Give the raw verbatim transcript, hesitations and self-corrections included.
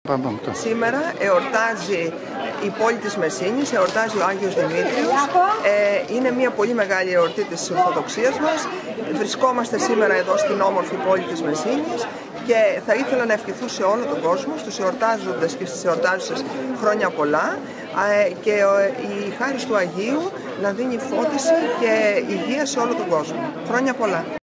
Σήμερα εορτάζει η πόλη της Μεσσήνης, εορτάζει ο Άγιος Δημήτριος. Ε, είναι μια πολύ μεγάλη εορτή της Ορθοδοξίας μας. Βρισκόμαστε σήμερα εδώ στην όμορφη πόλη της Μεσσήνης και θα ήθελα να ευχηθώ σε όλο τον κόσμο, στους εορτάζοντες και στις εορτάζουσες, χρόνια πολλά ε, και η χάρις του Αγίου να δίνει φώτιση και υγεία σε όλο τον κόσμο. Χρόνια πολλά.